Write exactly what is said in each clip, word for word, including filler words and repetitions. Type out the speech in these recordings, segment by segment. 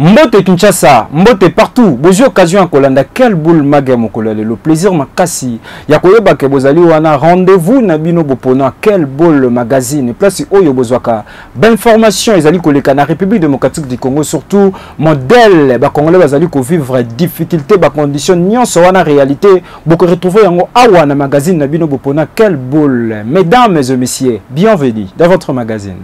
Mbote Kinshasa, Mbote partout. Bozo occasion à Kolanda, quel boule maga mokolale. Le plaisir makasi. Yakoyeba ke bozali wana rendez-vous nabino bopona quel boule magazine. Place oyo bozwaka. Ben information ezali koleka na République démocratique du Congo, surtout modèle ba Congolais bazali ko vivre difficulté ba condition nyonso wana réalité. Boko retrouver yango awa na magazine nabino bopona quel boule. Mesdames et messieurs, bienvenue dans votre magazine.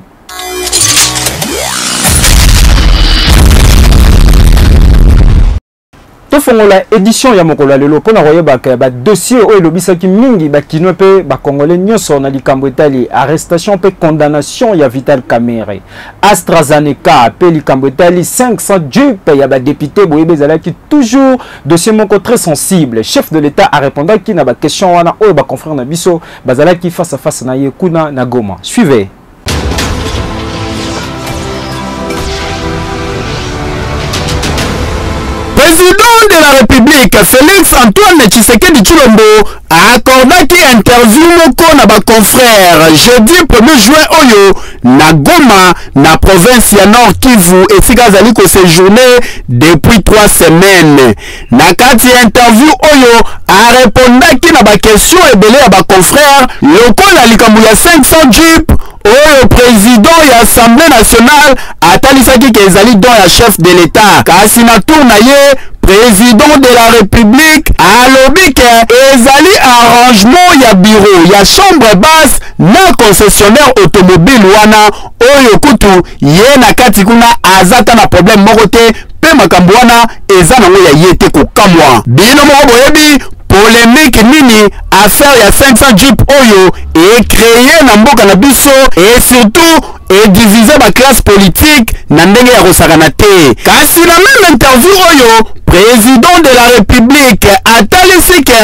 La édition ya mokolo lelo pona royeba ka ba dossier o elobisaki mingi ba kino pe ba congolais nyonso na likambo etali arrestation pe condamnation ya Vital Kamerhe. AstraZeneca pe likambo etali cinq cents jupe ya ba député boyebe zalaki toujours dossier moko très sensible. Chef de l'État a répondu ki na ba question wana o ba confrère na biso bazalaki face à face na ye kuna na Goma. Suivez. Président de la République, Félix Antoine Tshisekedi Tshilombo, a accordé une interview moko na ba confrère jeudi premier juin oyo na Goma na province ya Nord Kivu esika zali ko séjourner depuis trois semaines. Na kati interview oyo a répondaki na ba question ebele ya ba confrère lokola likambo ya cinq cents jeep oyo président ya Assemblée nationale atalisaki ke ezali don ya chef de l'État kasi na tour na ye président de la République alobi ke ezali arrangement ya bureau ya chambre basse na concessionnaire automobile wana oyo kutu ye na kati kuna azata na problème moko te pe makambo wana eza nango ya ye te kokamwa bino moko boyebi polémique nini affaire ya cinq cents jeep oyo et créé na mboka na biso et surtout et diviser ba classe politique na ndenge ya kosakana te kasi na même interview oyo président de la République atalisi ke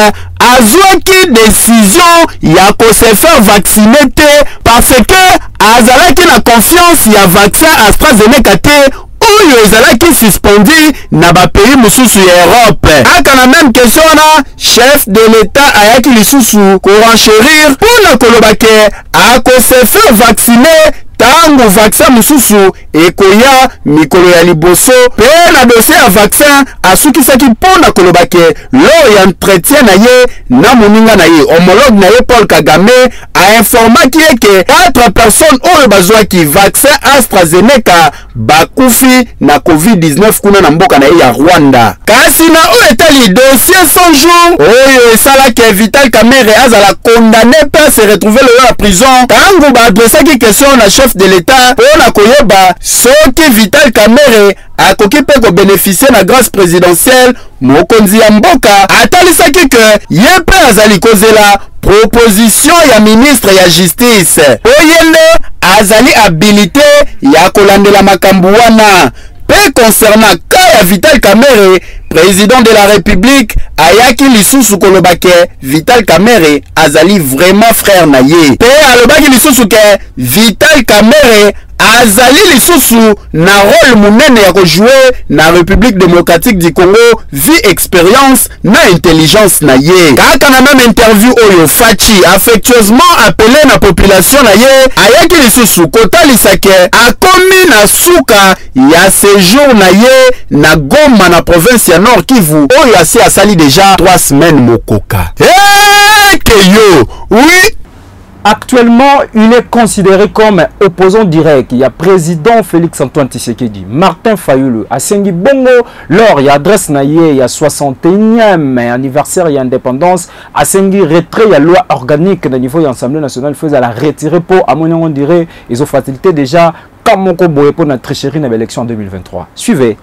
azwaki décision ya ko se faire vacciner te parce que azalaki na confiance ya vaccin AstraZeneca te oyo ezalaki suspendi na ba pays mususu ya Europe. Aka na même question na chef de l'État ayaki lisusu ko renchérir pour na kolobake a ko se faire vacciner tango vaccin mususu ekoya mikolo ya liboso pe na dossier ya vaccin asukisaki pona kolobake lo ya entretien na ye na moninga na ye homologue na ye Paul Kagame a informaki que quatre personnes oyo bazwaki vaccin AstraZeneca bakufi na COVID dix-neuf kuna na mboka na ye ya Rwanda. Kasi na oyo etali dossier cent jours oyo esalaki Vital Kamerhe azala condamné pe se retrouver le en prison tango ba adressaki question na chef de l'État pour la koyeba soki Vital Kamerhe akoki pe ko bénéficier na grâce présidentielle mokonzi ya mboka atalisaki ke ye pe azali kozela proposition ya ministre ya justice oyende azali habilité ya kolandela makambo wana pe concernant ka ya Vital Kamerhe président de la République ayaki lisusu kolobake Vital Kamerhe azali vraiment frère na ye pe alobaki lisusu ke Vital Kamerhe azali lisusu na rôle munene ya jouer na République démocratique du Congo vie expérience na intelligence na ye kaka na même interview oyo Fachi affectueusement appelé na population na ye ayaki lisusu kotalisa ke akomi na suka ya séjour na ye na Goma na province ya Nord Kivu oyo asi asali déjà trois semaines mokoka hey, que yo oui. Actuellement, il est considéré comme opposant direct. Il y a président Félix Antoine Tshisekedi, Martin Fayulu, Asengi Bongo, lors il y a adresse naïe, il y a soixante et unième anniversaire, il y a indépendance, Asengi retrait, il y a loi organique au niveau de l'Assemblée nationale, il faut la retirer pour, à mon avis, on dirait, ils ont facilité déjà, comme on peut pour notre tricherie dans l'élection en deux mille vingt-trois. Suivez.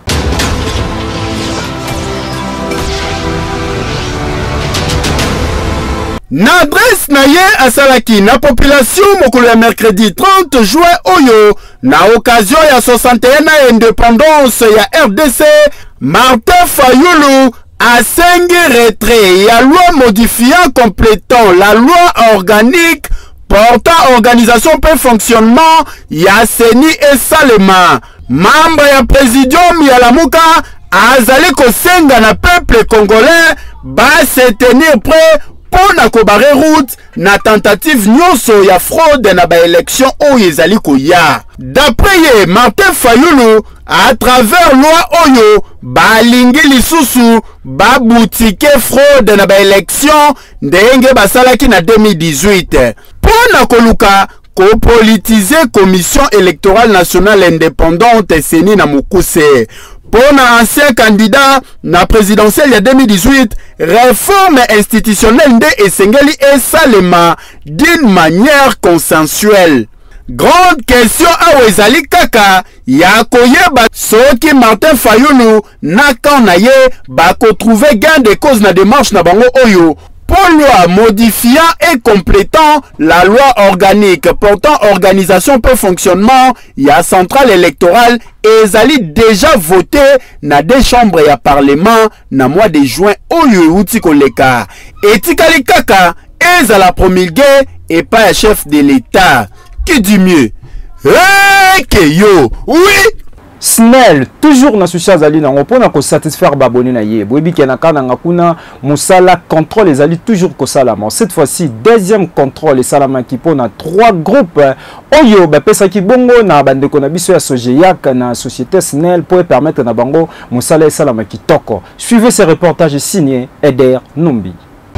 Na adresse na ye asalaki na population mokolo ya mercredi trente juin oyo na occasion ya soixante et un na indépendance ya R D C Martin Fayulu asengi retrait ya loi modifiant complétant la loi organique portant organisation pe fonctionnement ya Seni et Salema membre ya présidium ya Lamuka azali kosenga na peuple congolais ba se tenir prêt pour na kobare route na tentative nyonso ya fraude na ba élection oyo ezali koya. D'après ye, Martin Fayulu à travers loi oyo balingi lisusu babutike fraude na ba élection ndenge basalaki na deux mille dix-huit pona koluka ko politiser commission électorale nationale indépendante seni na mukuse. Pour un ancien candidat na présidentielle de deux mille dix-huit, réforme institutionnelle de Esengeli et Salema d'une manière consensuelle. Grande question à Wezali Kaka, ya koyeba soki Martin Fayulu na kanaye bako trouver gain de cause na démarche na bango oyo. Pour loi modifiant et complétant la loi organique portant organisation pour fonctionnement ya centrale électorale et ezali déjà voté na des chambres ya parlement na mois de juin oyo uti koleka etikali kaka ezala promulgué et pas un chef de l'État qui dit mieux hey, que yo oui. S N E L toujours na souci azali nango pona ko satisfaire ba abonné na ye boyebi ke na kana ngakuna musala contrôle ezali toujours ko salama. Cette fois-ci deuxième contrôle et salama ki pona trois groupes oyo ba pesa ki bongo na bandeko na biso ya Sogeyak na société S N E L pour permettre na bango musala et salama ki toko. Suivez ce reportage signé Eder Numbi.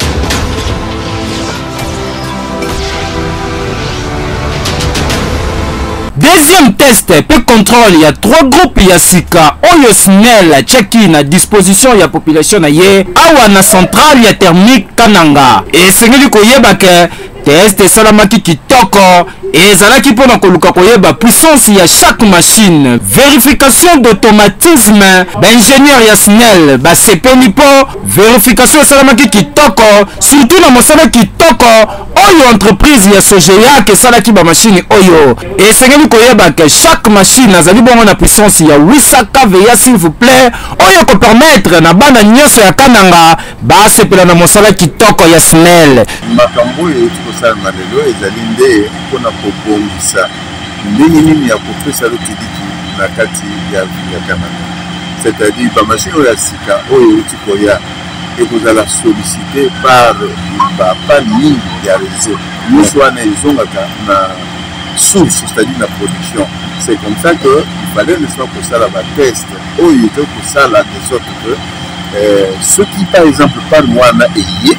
Deuxième test pe contrôle, il y a trois groupes ya sika oyo S N E L tcheki na disposition ya population na ye awa na centrale ya thermique Kananga et sengeli koyeba ke test salamaki kitoko ezalaki pona koluka koyeba puissance ya chaque machine, vérification d'automatisme d'ingénieur ya S N E L ba sepeni po vérification salamaki kitoko surtout na mosala kitoko oyo entreprise ya Sogeyak esalaki ba machine oyo esengeli koyeba ke chaque machine azali bongo na puissance ya huit cents k V A s'il vous plaît oyo ko permettre na bana nyonso ya Kananga ba sepela na mosala kitoko ya S N E L makambo oyo tukosala lelo ezali nde mpona kobongisa ndenge nini ya kopesa lotidiki na kati ya ya Kananga, c'est-à-dire ba machine oyo ya sika oyo uti koya ekozala sollicité par ba panne mingi ya réseau nyonso wana ezongaka na source, c'est-à-dire la production. C'est comme ça que il fallait ne pas pour ça la test oyo était pour ça la de sorte que euh, ce qui par exemple par moi na ayé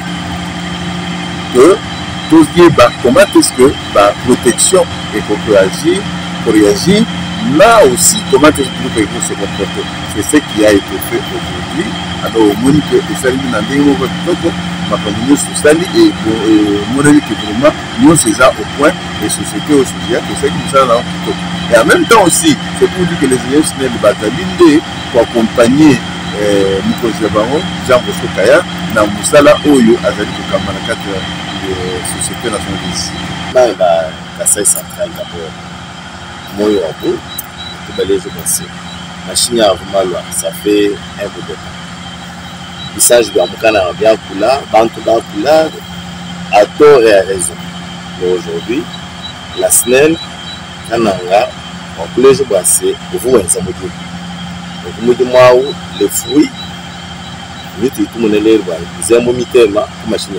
que tous les bah comment est-ce que bah protection et pour réagir pour réagir là aussi comment est-ce que vous se comporter. C'est ce qui a été fait aujourd'hui. Alors au moins que les salles n'a pas eu ma famille sociale et mon avis que vraiment nous c'est ça au point et société au sujet que c'est comme ça là. Et en même temps aussi c'est pour dire que les élèves sont de bataille pour accompagner Moukouzia Baron, Jean Bosco Kaya, dans Moussala Oyo, Azali Kamanaka de la Société nationale d'ici. Là, la Kassai centrale d'abord, moi, je vais vous dire, la Chine a vraiment loin, ça fait un peu de temps. Il s'agit de Moukana bien Kula, Bantou Kula, à tort et à raison. Mais aujourd'hui, la S N E L, Kananga, en tous les jours, c'est pour vous, ça me dit. Donc, moi, les fruits, tout le monde est là, ils aiment mon thème, pour machine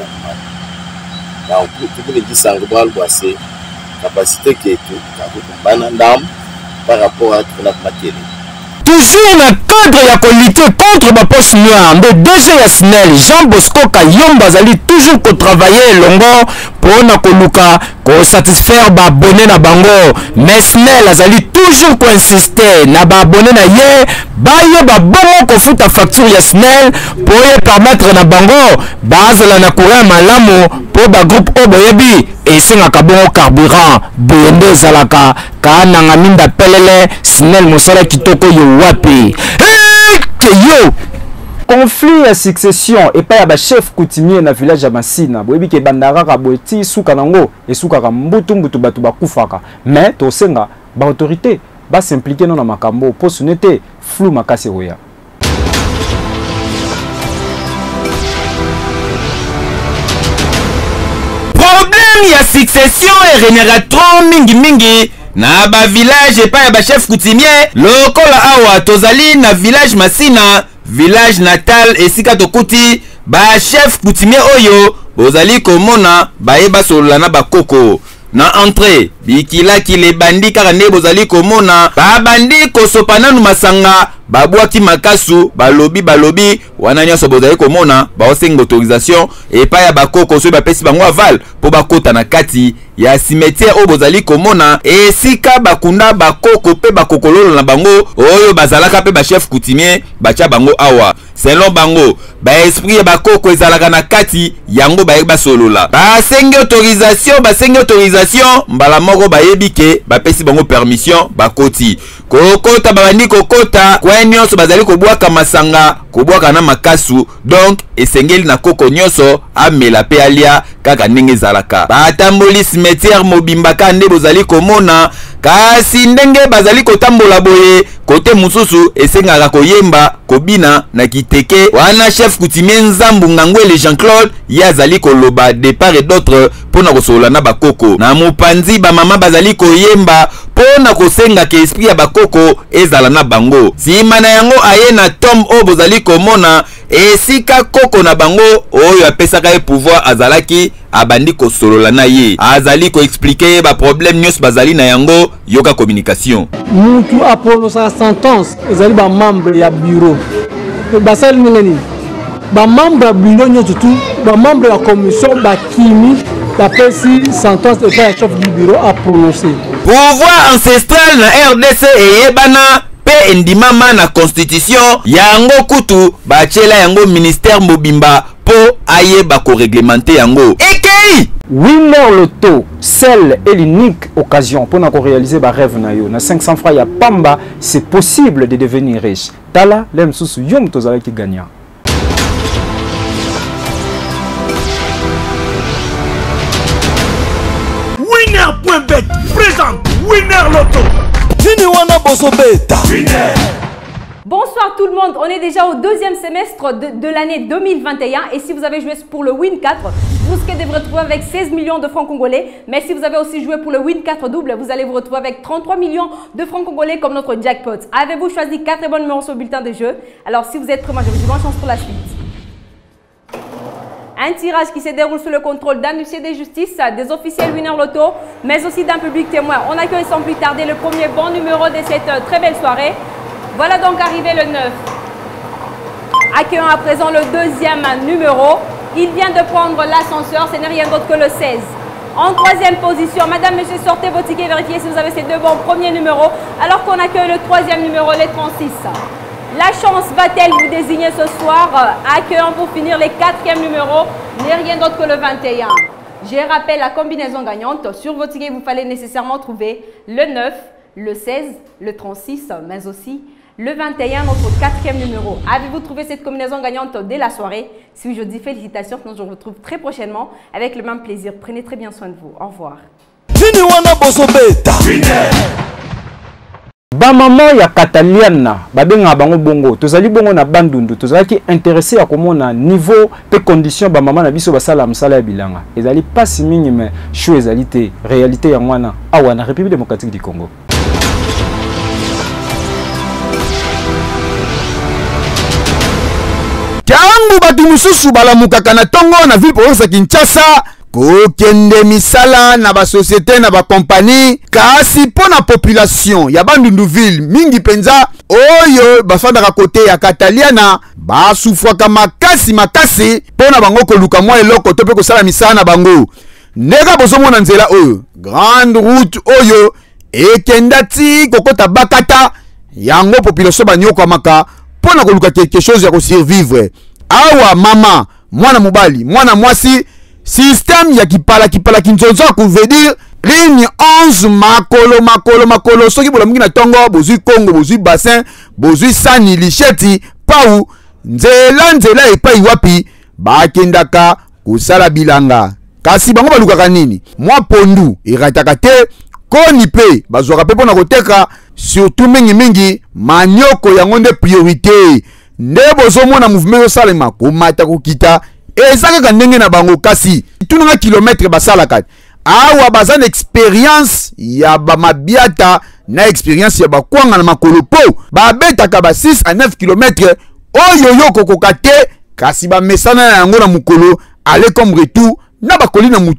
à donc, tout le monde dit ça, c'est capacité qui est tout, par rapport à toute la matière. Toujours le cadre ya ko lutter contre ma poche noire de D G S N E L Jean Bosco Kayomba azali toujours ko travailler longo pour na ko luka ko satisfaire ba abonné na bango mais S N E L azali toujours ko insister na ba abonné na ye ba ye ba bongo ko futa facture ya S N E L pour y permettre na bango bazala na courant malamu pour ba groupe oboyebi et singaka bongo carburant boyende zalaka kana ngaminda pelele S N E L mosala kitoko yo wapi yo conflit à succession et pas ya ba chef coutumier na village ya Masina boyebi ke bandara ka boeti suka nango et suka ka mbutu mbutu batu bakufaka mais to senga ba autorité ba s'impliquer non na makambo pour sonete flou makasi roya. Problème ya succession et génération mingi mingi na ba village et pas ya ba chef coutumier lokola awa tozali na village Masina village natal esika tokuti ba chef coutumier oyo bozali komona ba yeba solola na bakoko na entrée bikilaki le bandi kaka nde bozali komona babandi kosopa nanu masanga babwaki makasu balobi balobi wana nyonso bozali komona baosenga autorisation epai ya bakoko soki bapesi bango aval mpo bakota na kati ya cimetière oyo bozali komona esika bakunda bakoko mpe bakokololo na bango oyo bazalaka mpe bachef coutumier batya bango awa. Selon bango baesprit ya bakoko ezalaka na kati yango baye basolola basengi autorisation basengi autorisation mbala moko bayebi ke bapesi bango permission bakoti kokota babandi kokota kwa nyonso bazali kobwaka masanga kobwaka na makasu donc esengeli na koko nyonso amela pe alia kaka ndenge ezalaka batamboli cimetière mobimba ka nde bozali komona kasi ndenge bazali kotambola boye kote mususu esengaka koyemba kobina na kiteke wana chef coutumier Nzambu Ngangwele Jean-Claude ye azali koloba de part et d'autre pona kosolola na bakoko na mopanzi bamama bazali koyemba pona kosenga ke esprit ya bakoko ezala na bango sima na yango aye na tombe oyo bozali komona esika koko na bango oyo apesaka ye pouvoir azalaki abandi kosolola na ye azali koexplike ba problème nyonso bazali na yango yoka communication mutu aprononsa sentence ezali ba membre ya bureau basali nini ba membre ya bureau nyonso tu ba membre ya commission bakimi bapesi sentence et pas chef du bureau a prononcé pouvoir ancestral na R D C eyebana pe endimama na constitution yango kutu bachela yango ministère mobimba po ayeba ko réglementer yango ekei Winner Loto, seule et l'unique occasion pour nous réaliser ba rêve na yo na cinq cents francs ya pamba, c'est possible de devenir riche. Tala lem susu yom tozala ki gagnant. Winner point bet présente Winner Loto. Bonsoir tout le monde, on est déjà au deuxième semestre de, de l'année deux mille vingt et un et si vous avez joué pour le Win quatre, vous devez vous retrouver avec seize millions de francs congolais, mais si vous avez aussi joué pour le Win quatre double, vous allez vous retrouver avec trente-trois millions de francs congolais comme notre jackpot. Avez-vous choisi quatre bons numéros sur le bulletin de jeu? Alors si vous êtes prêts, moi je vous dis bonne chance pour la suite. Un tirage qui se déroule sous le contrôle d'un huissier de justice, des officiels Winner Loto, mais aussi d'un public témoin. On accueille sans plus tarder le premier bon numéro de cette très belle soirée. Voilà donc arrivé le neuf. Accueillons à présent le deuxième numéro. Il vient de prendre l'ascenseur, ce n'est rien d'autre que le seize. En troisième position, madame, monsieur, sortez vos tickets, vérifiez si vous avez ces deux bons premiers numéros, alors qu'on accueille le troisième numéro, le trente-six. La chance va-t-elle vous désigner ce soir? Accueillons pour finir les quatrièmes numéros, n'est rien d'autre que le vingt et un. Je rappelle la combinaison gagnante. Sur vos tickets, vous fallait nécessairement trouver le neuf, le seize, le trente-six, mais aussi le vingt et un, notre quatrième numéro. Avez-vous trouvé cette combinaison gagnante dès la soirée? Si oui, je dis félicitations. Sinon, je vous retrouve très prochainement avec le même plaisir. Prenez très bien soin de vous. Au revoir. Ba maman ya Cataliana, babenga bango bongo, tozali bongo na bandundu, tozali ki intéressé à komona niveau pe condition ba maman na biso basala msala ya bilanga. Ezali pas si mingi mais chou ezali te réalité ya mwana awa na République démocratique du Congo. Tangu batu mususu balamukaka na tongo na ville province ya Kinshasa kokende misala na ba société na ba compagnie kasi po na population ya bandundu ville mingi penza oyo bafandaka kote ya Cataliana basufwaka makasi makasi po na bango koluka mwa eloko to pe kosala misala na bango ndeka bozomona nzela oyo grande route oyo ekendati kokota bakata yango population banyoko maka po na koluka quelque chose ya ko survivre awa mama mwana mobali mwana mwasi système ya kipala kipala kinzonzo ko veut dire ligne onze makolo makolo makolo soki bola mingi na tongo bozui Congo bozui bassin bozui sani licheti pau nzela nzela epai wapi bakendaka kusala bilanga kasi bango balukaka nini mwa pondu irataka te koni pe bazwaka pe pona koteka surtout mingi mingi manyoko yango nde priorité nde bozomona mouvement yo salema komata kokita ezaka ndenge na bango kasi tunanga kilometre basalaka awa bazana experience ya ba mabiata na experience ya bakwanga na makolo po babetaka ba six à neuf kilomètres oyo yo kokokate kasi ba mesana na yango na mukolo aller comme retour na bakoli na mutu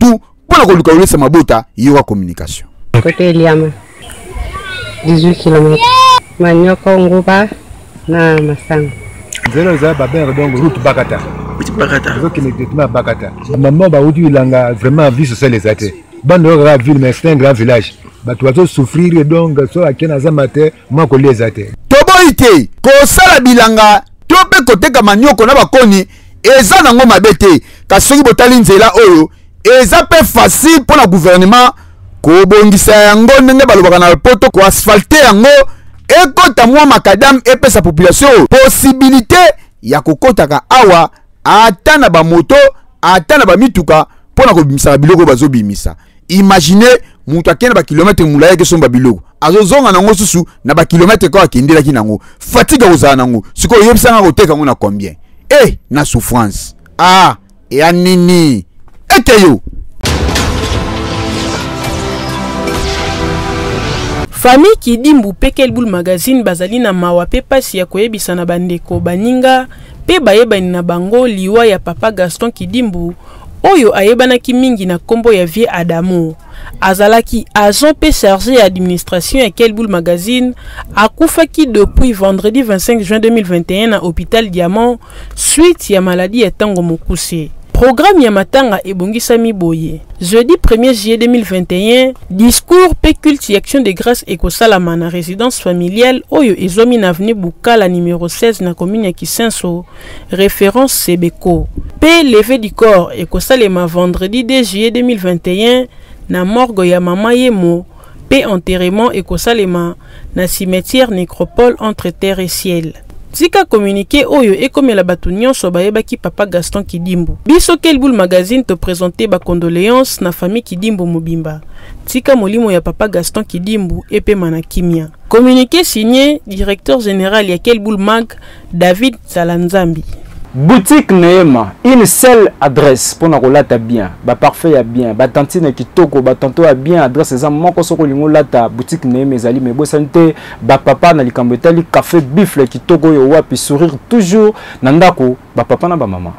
Pour la coluka ulesa mabota, yoka communication. Côté Liama, dix-huit kilomètres. Manyoko Nguba na Masang. Zero za baber donc route Bakata. Route Bakata. Route qui est Bakata. Maman ba uti langa vraiment vie sociale les athées. Bande grave ville mais c'est un grand village. Ba tu vas souffrir donc so akena za matin moi ko les athées. Toboite ko sala bilanga tope koteka manyoko na bakoni eza nango mabete kasoki botali nzela oyo eza pe facile pour le gouvernement ko bongisa yango ndenge balobaka na poto ko asphalter yango ekota mwa makadam epe sa population possibilité ya kokotaka awa ata na ba moto ata na ba mituka pona ko bimisa biloko bazo bimisa. Imaginez mutu akena ba kilometre mulaye ke somba biloko azozonga nango susu na ba kilometre ko akendela ki nango fatigue ozana nango siko yebisa nga koteka ngo na combien eh na souffrance ah ya nini eteyo. Famille Kidimbu Pekelboul Magazine bazali na mawa pe pasi ya koyebisa na bandeko baninga pe bayebani na bango liwa ya papa Gaston Kidimbu oyo ayebanaki mingi na kombo ya vie Adamo azalaki agent pe chargé ya administration ya Kelboul Magazine akufaki depuis vendredi vingt-cinq juin deux mille vingt et un na hôpital Diamant suite ya maladie ya tango mokuse. Programme Yamatanga ebongisami boye. Jeudi premier juillet deux mille vingt et un, discours pe culte action de grâce ekosalama na résidence familiale oyo ezomi na avenue Bukala numéro seize na commune ya Kisenso, référence Sebeko. Pe levé du corps ekosalema vendredi deux juillet deux mille vingt et un na morgue ya mama Yemo, pe enterrement ekosalema na cimetière nécropole entre terre et ciel. Tika communiqué oyo ekomela batu nyonso bayebaki papa Gaston Kidimbu. Biso Kelboul Magazine te présenter ba condoléances na famille Kidimbu Mobimba. Tika molimo ya papa Gaston Kidimbu epe manakimia. Communiqué signé directeur général ya Kelboul Mag David Zalanzambi. Boutique Neema, une seule adresse pour nous lata bien, ba parfait ya bien, ba tantine kitoko, ba tanto ya bien, adresse za moko soko lingo lata boutique Neema ezali me bo santé, ba papa na likambo etali café bifle kitoko yo wapi sourire toujours na ndako, ba papa na ba mama.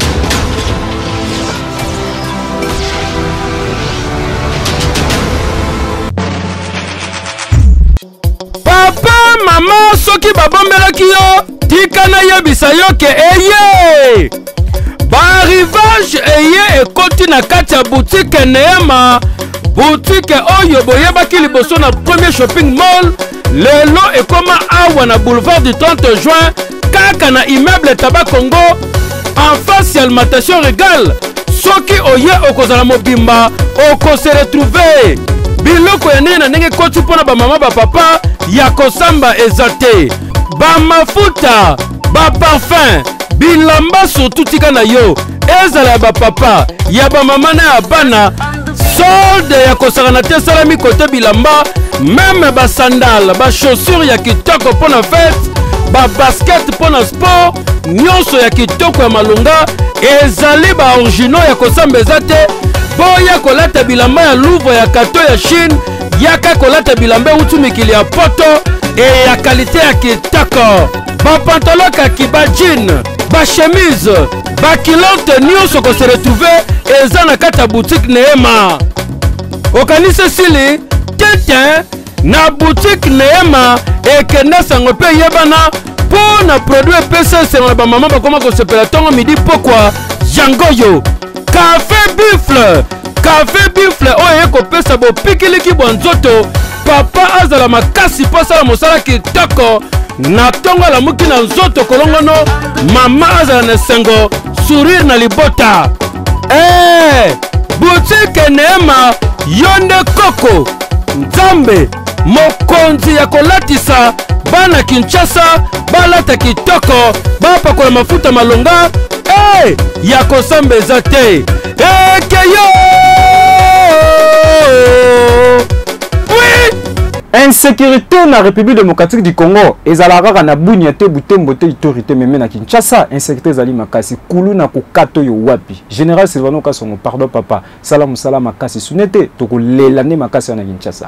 Papa mama soki babommelaki yo tika na yebisa yo ke eye ba arrivage eye ekoti na kati ya boutique Neema, boutique oyo boyebaki liboso na premier shopping mall lelo ekoma awa na boulevard du trente juin kaka na immeuble Taba Congo en face ya alimentation Regal. Soki oye okozala mobimba okose retrouver biloko ya ndenge na ndenge koti mpona bamama bapapa ya kosamba eza te. Ba mafuta, ba parfum, bilamba surtout tika na yo ezala ya ba papa, ya ba mama na ya bana. Solde ya kosakana te salami kote bilamba, même ba sandal, ba chaussures ya kitoko pona fête, ba basket pona sport, nyonso ya kitoko ya malunga ezali ba originaux ya kosamba eza te. Boya kolata bilamba ya Louvre ya kato ya Chine, yaka kolata bilamba utu mikili ya poto et ya qualité ya kitoko. Ba pantalon kaki, ba jean, ba chemise, ba kilote nyonso ko se retrouver eza na kata boutique Neema. Okanise sili tete na boutique Neema ekenda sango pe yebana po na produit P C C na ba mama ba koma ko sepela tongo midi pokwa jangoyo. Café bifle, café bifle oye ko pesa bo pikiliki bonzoto. Papa azala makasi posa la mosala kitoko na tongo la muki na nzoto kolongono. Mama azala na sengo sourire na libota. Eh, boutique Neema yonde koko Nzambe mokonzi ya kolatisa bana Kinshasa balata kitoko bapakola mafuta malonga. Eh, ya kosamba eza te. Eh, keyo Insécurité na République démocratique du Congo ezalaka na bunya te butembo te autorité meme na Kinshasa. Insécurité ezali makasi kulu na kokato yo wapi. Général Silvano Kasongo, pardon papa, salamu salama makasi sunete toko lelane makasi na Kinshasa.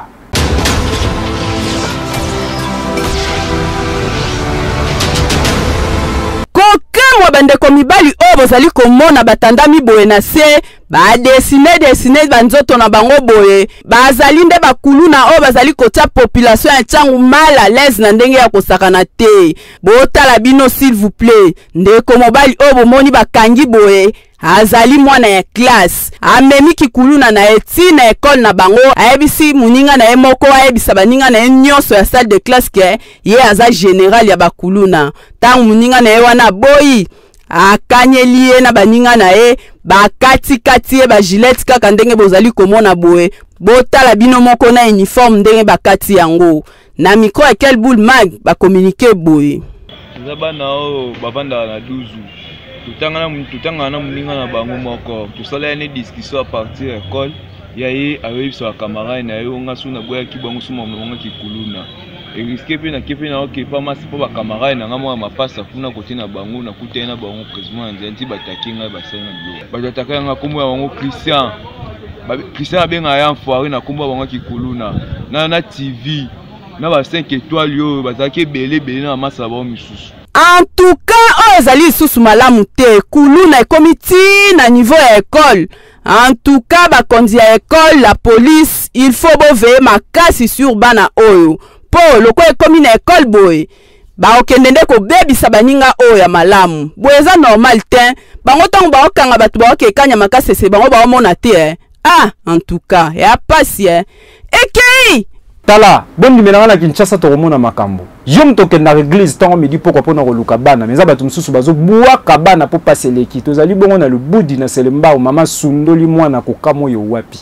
Kokamwa bandeko mibali oyo bozali komona batandami boye na se ba dessine dessine banzoto na bango boye bazali nde bakuluna o bazali kotia population ya ntangu mal à l'aise na ndenge ya kosakana te botala bino s'il vous plaît ndeko mobali o bomoni bakangi boye azali mwana ya classe amemi kikuluna na eti na école na bango ayebisi muninga na emoko ayebisa baninga na nyonso ya salle de classe ke ye aza général ya bakuluna tangu muninga na ye wana boyi akanyeli ye na baninga na ye bakati kati ye ba gilet kaka ndenge bozali komona boye botala bino moko na uniforme ndenge bakati yango na micro ya quel boule mag ba communiquer boye zabana o bavanda na douze tutanga na tutanga na muninga na bango moko tusala une discussion à partir de l'école yaye avec sa camarade na yo nga suna boya ki bango suma monga ki kuluna et risque pe na kepe na ok pas mas pour ba camarade na ngamo ma passe funa côté na bango na kuta na bango quasiment nzanti batakinga ba sena bio ba tataka nga komo ya bango Christian ba Christian abenga ya foire na kombo bango ki kuluna na na T V na ba cinq étoiles yo bazaki belé belé na masa ba misusu. En tout cas, ozali susu malamu te kuluna ekomi ti na niveau ya école. En tout cas, bakonzi ya école, la police, il faut boveye makasi sur bana oyo. Po loko ekomi na école boy. Ba okende nde ko bebisa baninga oyo ya malamu. Boye za normal te. Bango tango ba okanga batu ba okekanya makasi se bango ba omona te eh. Ah, en tout cas, ya pasi eh. Ekei tala bon numéro na Kinshasa to komona makambo yom to kenda église tango midi poko pona koluka bana meza batu mususu bazo bua kabana po passer leki tozali bongo na lubudi na selemba mama sundoli mwana kokamo yo wapi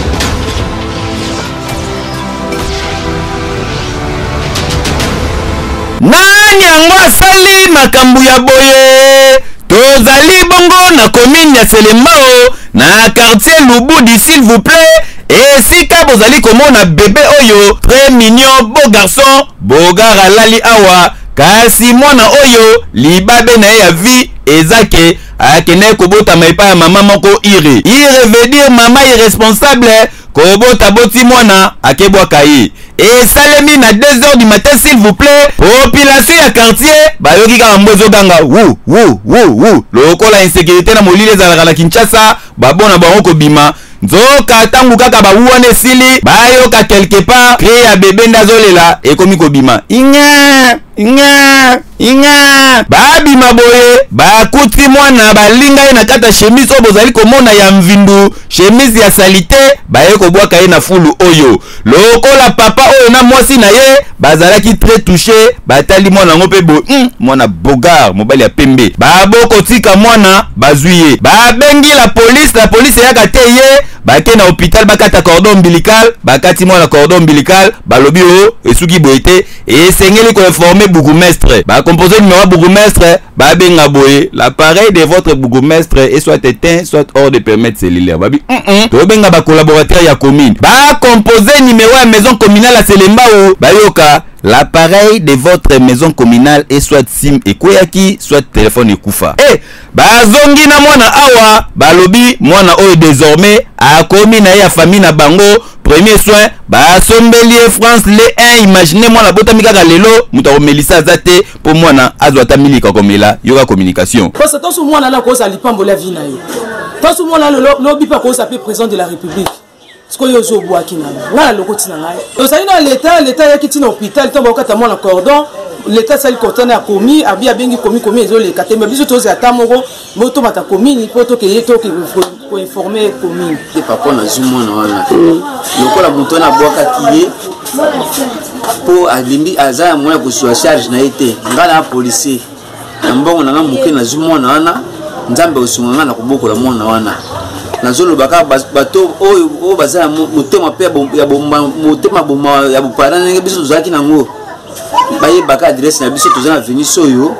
nani yango asali makambo ya boye tozali bongo na commune ya Selembao na quartier Lubudi s'il vous plaît. Et si bozali komona bébé oyo très mignon beau garçon bogara lali awa kasi mwana oyo libabe na ya vie ezake akene kobota maipa ya mama moko ire ire veut dire mama irresponsable kobota boti mwana akebwaka ye et salemi na deux heures du matin s'il vous plaît population ya quartier bayoki kaka mbozo ganga wu wu wu wu lokola insécurité na molile ezalaka na Kinshasa babona bango kobima nzoka tangu kaka bawuane sili bayoka quelque part crie ya bébé ndazolela ekomi kobima inga inga inga babima boye bakuti mwana balinga ye na kata chemise oyo bozali komona ya mvindu chemise ya salite baye kobwaka ye na fulu oyo lokola papa oyo na mwasi na ye bazalaki très touché batali mwana ngo pe bo mm, mwana bogar mobali ya pembe baboko tika mwana bazwi ye babengi la police la police yaka te ye bake na hôpital bakata cordon ombilical bakati mwana cordon ombilical balobi o esuki boyete esengeli ko informer bourgmestre ba composer numéro bourgmestre ba benga boye l'appareil de votre bourgmestre est soit éteint soit hors de permettre cellulaire babi mm -mm. to benga ba collaborateur ya commune ba composer numéro ya maison communale à Selembao bayoka l'appareil de votre maison communale est soit sim ekweyaki soit téléphone ekufa eh bazongi na mwana awa balobi mwana oyo désormais akomi na ya famille na bango premier soin basombeli France le un imaginez mwana botami kaka lelo muta komelisa azate po mwana azwata milika komela yoka communication parce que tout mwana na ko sa lipambola vie na yo tout mwana lo bipa ko sa président de la République ce que yo zo boaki na ngala lokoti na ngai ozali na l'état l'état ya kiti na hôpital to bakata mwana cordon l'état sali cordon a commis abi abengi commis commis ezo le katemba biso tozi atamoko moto mata commune poto ke yeto ke ko informer commune te papa na zumo na wana lokola moto na boaka kiye po alindi azaya mwana ko sur charge na été ngala na policier na mbongo na ngamuke na zumo na wana nzambe osunga na kubokola mwana wana nazolo baka bato oyo o bazala motema pe ya bomba motema bomba ya bopara ndenge biso tozalaki nango baye baka adresse na biso tozana veni soyo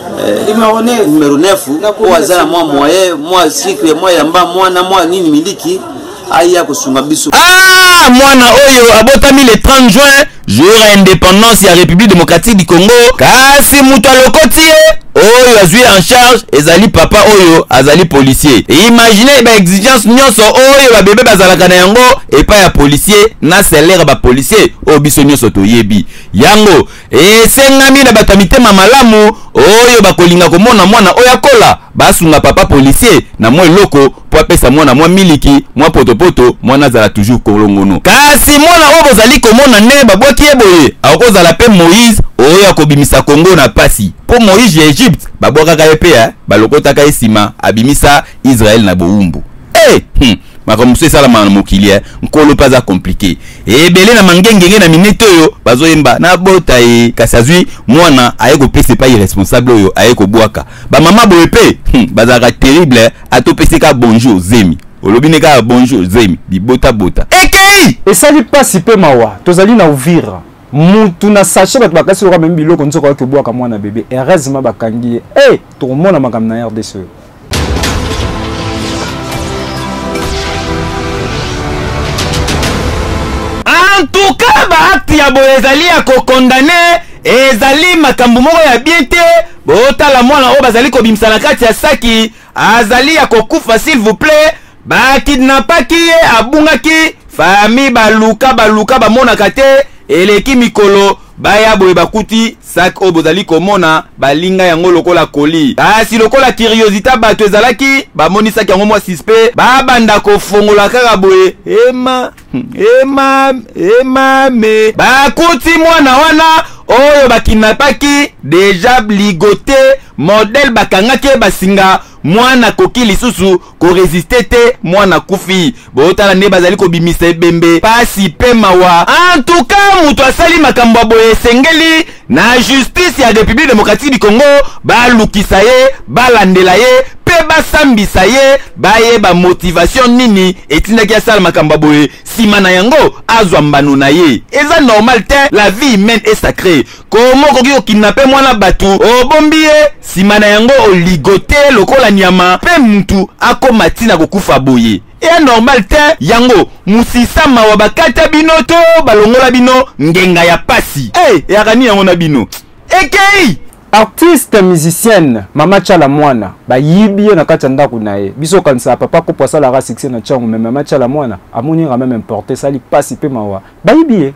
numéro neuf o azala mwa moye mwa cycle mwa yamba mwana mwa nini miliki aya kosunga biso ah mwana oyo abotami le trente juin jour ya indépendance ya République démocratique du Congo kasi mutu alokoti ye oyo azwi en charge ezali papa oyo azali policier. Imaginez ba exigence nyonso oyo ba bébé bazalaka na yango epa ya policier na salaire ba policier o biso nyonso toyebi. Yango esengami na batamite mamalamu oyo bakolinga komona mwana oyo akola basunga papa policier na mwa eloko po apesa mwana mwa miliki mwa potopoto mwana azala toujours kolongono. Kasi mwana oyo bozali komona nde babwaki eboye akozala pe Moïse oyo akobimisa Congo na pasi. Po Moïse ya Egypte babwakaka ye pe balokotaka esima abimisa Israël na boumbu. Eh hmm. Makambo esala na mokili nkolo paza compliqué. Ebele na mangengenge na minute oyo bazoyemba na bota e kasi azwi mwana aye kopesa pa irresponsable oyo aye kobwaka. Ba mama boye pe hmm, bazaka terrible atopeseka bonjour zemi. Olobine ka bonjour zemi bibota bota. Ekei esali pasi pe mawa tozali na Uvira. Mutu na sachet bat bakasi ko même biloko nzoko ko bwaka mwana bébé. Heureusement bakangi. Eh to mona makam na R D C. En tout cas, ba acte ya boye ezali ya ko condamner ezali makambo moko ya bien te bota la mwana o bazali ko bimisa na kati ya saki azali ya kokufa s'il vous plaît ba kidnappaki ye abungaki famille baluka baluka bamona kate eleki mikolo baya boye bakuti sak o bozali komona balinga yango lokola koli kasi lokola curiosité bato ezalaki bamonisaki yango mwa suspect babanda kofongola kaka boye ema ema ema me bakuti mwana wana oyo bakinapaki deja ligoté modèle bakangaki basinga mwana koki lisusu ko résister te mwana kufi botala ne bazali ko bimisa bembe pasi pe mawa. En tout cas muto asali makambo boye sengeli na justice ya République démocratique du Congo balukisa ye balandela ye pe basambisa ye baye ba motivation nini etindaki asala makambo boye sima na yango azwa mbanu na ye eza normal te. La vie humaine est sacrée. Comment koki ko kidnapper mwana batu obombi ye sima na yango oligote lokola nyama pe mtu akoma tina kokufa boye e normal te. Yango musisa mawa bakata bino to balongola bino ngenga ya pasi eh hey, yakani yango na bino ekei. Artiste musicienne Mama Chala Mwana bayibi na kati ndako na ye biso kanisa papa ko posa la succès na changu mais Mama Chala Mwana amoni quand même importer sali pasi pe mawa bayibi.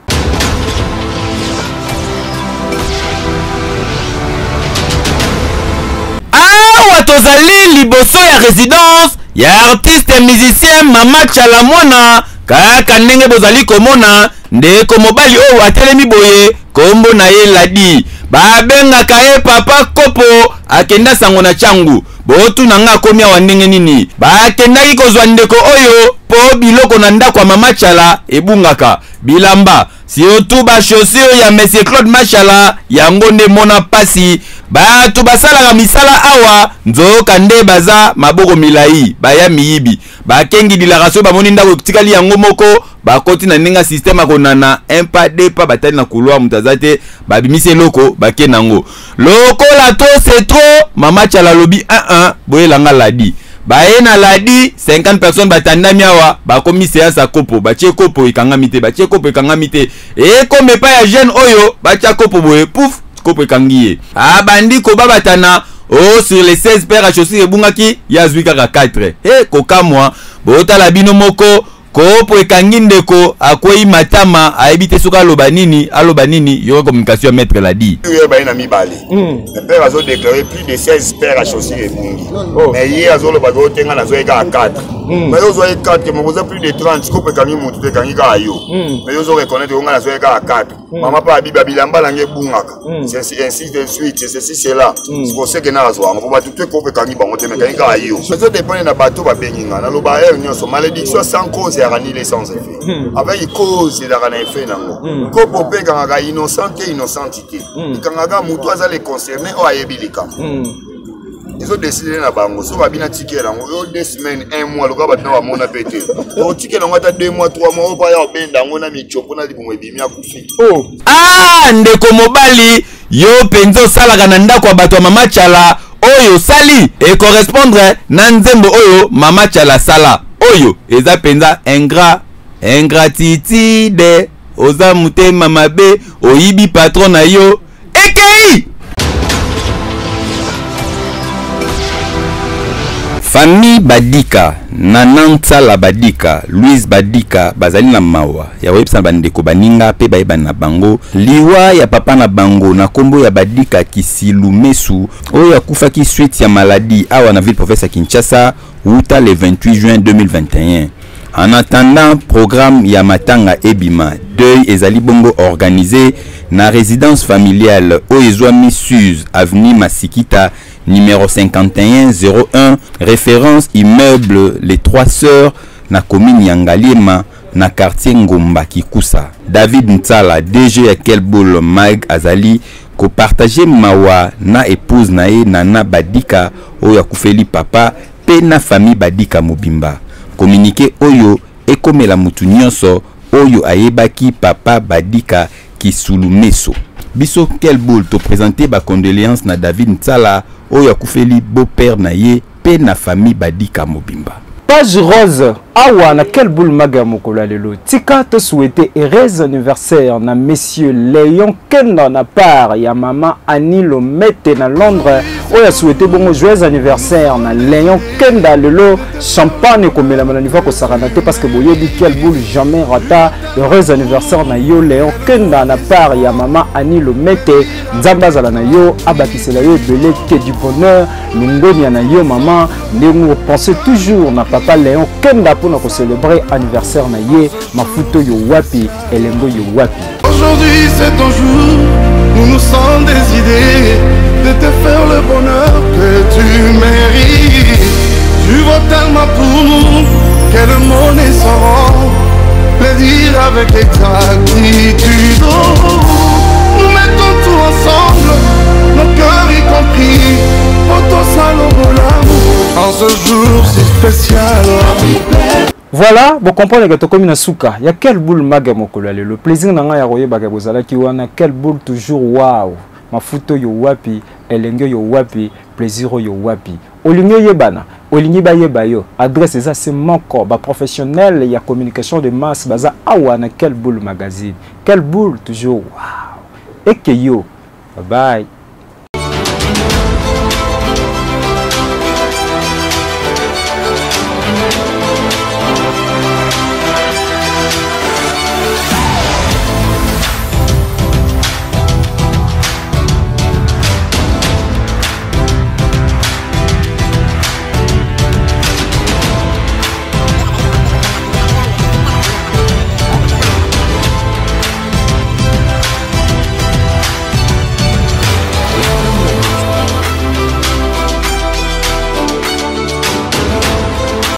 Awa tozali liboso ya résidence ya artiste musicien Mama Chala Mwana kaka ndenge bozali komona ndeko mobali oyo atelemi boye kombo na ye Ladi babengaka ye papa kopo akenda sango na changu botu nanga komia wa ndenge nini bakendaki kozwa ndeko oyo po biloko na ndako ya Mama Chala ebungaka bilamba surtout ba chaussure ya Monsieur Claude Machala yango nde mona pasi batu basalaka misala awa nzoka nde baza maboko milai baya miyibi bakengi dilaration bamoni ndako tikali yango moko bakoti na ninga système akonana un pas deux pas batali na couloir mutazate babimise loko bakenango loko la to c'est trop Mama Chala lobi un un boyelanga Ladi baye na Ladi cinquante personnes batandami awa bakomi séance kopo batie kopo ekangami te batie kopo ekangami te e comme pa ya jeune oyo batia kopo boye pouf kopo ekangiye abandi ko babatana oh sur les seize paires à chaussures ebungaki yazwi kaka quatre e kokamwa botala bino moko kopo ekangi ndeko akwei matama aibite suka aloba nini aloba nini yo communication maître Ladi yo ba ina mibali le père azo déclarer plus de seize paires à chaussures ebungi mais hier azo loba go tenga na zo eka quatre mais yo zo eka quatre mo zo plus de trente kopo ekangi mutu te kangi ka yo mais yo zo reconnaître ngo na zo eka quatre mama pa biba bilamba lange bungaka c'est ainsi de suite c'est ceci c'est là c'est pour ça que na zo ngo ba tout kopo ekangi bango te mais kangi ka yo ça dépend na bato ba benginga na loba er nyonso malédiction sans cause les sans effet avec cause la rana effet nango kopo pe kanga innocent et innocentité kanga mutu azale concerné o ayebilika ils ont décidé na bango so babina ticket nango yo deux semaines un mois loka batna wa mona pété o ticket nango ta deux mois trois mois o pa ya benda ngo na michopo na libongo ebimi akufi oh ah ndeko mobali yo penzo salaka na ndako ya bato ya Mama Chala oyo sali e correspondre na nzembo oyo Mama Chala sala oyo eza penza ingrat ingratitude oza mutema mabe oyibi patron na yo ekei famille Badika, Nanantsala Badika, Louise Badika, bazali na mawa. Ya websa bandeko baninga pe baeba na bango. Liwa ya papa na bango na kombo ya Badika Kisilumesu, oyo akufaki suite ya maladie awa na ville province ya Kinshasa, uta le vingt-huit juin deux mille vingt et un. En attendant, programme Yamatanga Ebima, deuil ezali bongo organisé na résidence familiale Oezwami Suz, avenue Masikita, numéro cinquante et un zéro un, référence immeuble Les Trois Sœurs, na commune Yangalima, na quartier Ngomba Kikusa. David Ntsala, D G ya Kelbol Mag Azali, ko partager mawa na épouse nae Nana Badika, oyo akufeli papa, pe na famille Badika Mobimba. Communiqué oyo ekomela mutu nyonso oyo ayebaki papa Badika Kisulumeso. Biso Kelbol to présenter ba condoléances na David Ntsala oyo akufeli beau-père na ye pe na famille Badika Mobimba. Page rose awa na Kelbol maga mokolo lelo tika to souhaiter heureux anniversaire na monsieur Léon Kenda na part ya maman Annie Lomete na Londres oya souhaiter bon joyeux anniversaire na Léon Kenda lelo champagne komela na niveau ko saranate parce que boyebi Kelbol jamais rata heureux anniversaire na yo Léon Kenda na part ya maman Annie Lomete nzamba zala na yo abakisela yo belé que du bonheur lungoni na yo maman ndengo pensez toujours na papa Léon Kenda pour nous célébrer anniversaire na ye mafuto yo wapi elengo yo wapi. Aujourd'hui c'est ton jour, nous nous sommes des idées de te faire le bonheur que tu mérites. Tu vaux tellement pour nous que le monde est sans plaisir avec exactitude. Nous mettons tout ensemble, nos cœurs y compris, pour ton salon de l'amour. En ce jour si spécial. Voilà, vous comprenez que tu as souka. Il y a quel boule maga mokolo le plaisir n'a ya roye baga bozala ki wana quel boule toujours waouh. Ma photo yo wapi, elenge yo wapi, plaisir yo wapi. Olinyo yebana, olinyi ba yeba yo. Adresse ça c'est mon corps, ba professionnel, il y a communication de masse baza awana quel boule magazine. Quel boule toujours waouh. Et que yo. Bye bye.